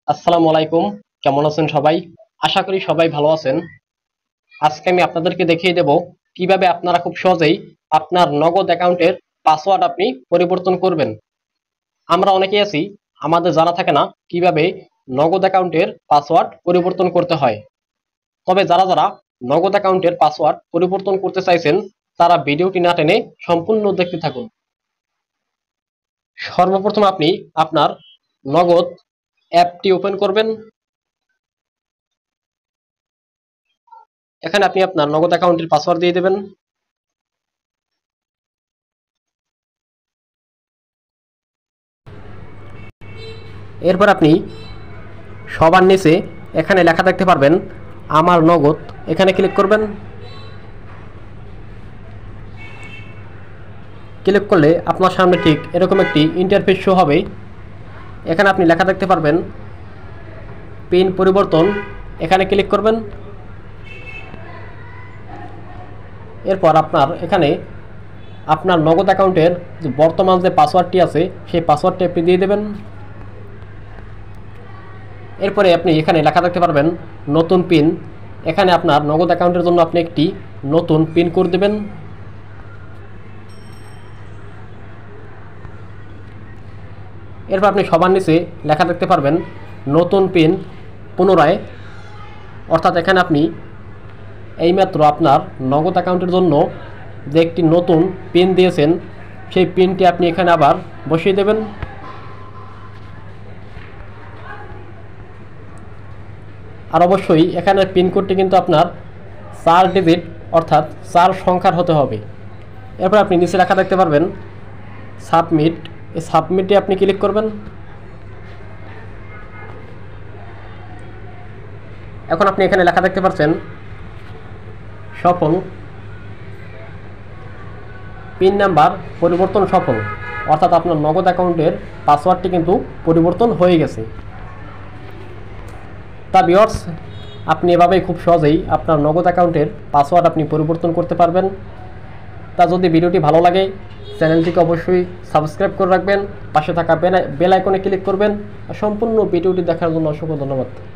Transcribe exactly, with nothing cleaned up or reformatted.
আসসালামু আলাইকুম। কেমন আছেন সবাই? আশা করি সবাই ভালো আছেন। আজকে আমি আপনাদেরকে দেখিয়ে দেব কিভাবে আপনারা খুব সহজেই আপনার নগদ অ্যাকাউন্টের পাসওয়ার্ড আপনি পরিবর্তন করবেন। আমরা অনেকেই আছি, আমাদের জানা থাকে না কিভাবে নগদ অ্যাকাউন্টের পাসওয়ার্ড পরিবর্তন করতে হয়। তবে যারা যারা নগদ অ্যাকাউন্টের পাসওয়ার্ড পরিবর্তন করতে চাইছেন, তারা ভিডিওটি না টেনে সম্পূর্ণ দেখতে থাকুন। সর্বপ্রথম আপনি আপনার নগদ অ্যাপটি ওপেন করবেন। এখানে আপনি আপনার নগদ অ্যাকাউন্টের পাসওয়ার্ড দিয়ে দেবেন। এরপর আপনি সবার নিচে এখানে লেখা দেখতে পারবেন আমার নগদ, এখানে ক্লিক করবেন। ক্লিক করলে আপনার সামনে ঠিক এরকম একটি ইন্টারফেস শো হবে। এখানে আপনি লেখা দেখতে পারবেন পিন পরিবর্তন, এখানে ক্লিক করবেন। এরপর আপনার এখানে আপনার নগদ অ্যাকাউন্টের যে বর্তমান যে পাসওয়ার্ডটি আছে সেই পাসওয়ার্ডটি আপনি দিয়ে দেবেন। এরপরে আপনি এখানে লেখা দেখতে পারবেন নতুন পিন, এখানে আপনার নগদ অ্যাকাউন্টের জন্য আপনি একটি নতুন পিন কোড দেবেন। এরপর আপনি সবার নিচে লেখা দেখতে পারবেন নতুন পিন পুনরায়, অর্থাৎ এখানে আপনি এইমাত্র আপনার নগদ অ্যাকাউন্টের জন্য যে একটি নতুন পিন দিয়েছেন সেই পিনটি আপনি এখানে আবার বসিয়ে দেবেন। আর অবশ্যই এখানে পিন কোডটি কিন্তু আপনার চার ডিজিট অর্থাৎ চার সংখ্যার হতে হবে। এরপর আপনি নিচে লেখা দেখতে পারবেন সাবমিট, এই সাবমিটে আপনি ক্লিক করবেন। এখন আপনি এখানে লেখা দেখতে পাচ্ছেন সফল, পিন নাম্বার পরিবর্তন সফল, অর্থাৎ আপনার নগদ অ্যাকাউন্টের পাসওয়ার্ডটি কিন্তু পরিবর্তন হয়ে গেছে। তা ভিউয়ার্স, আপনি এভাবেই খুব সহজেই আপনার নগদ অ্যাকাউন্টের পাসওয়ার্ড আপনি পরিবর্তন করতে পারবেন। তা যদি ভিডিওটি ভালো লাগে চ্যানেলটিকে অবশ্যই সাবস্ক্রাইব করে রাখবেন, পাশে থাকা বেল আইকনে ক্লিক করবেন। আর সম্পূর্ণ ভিডিওটি দেখার জন্য অসংখ্য ধন্যবাদ।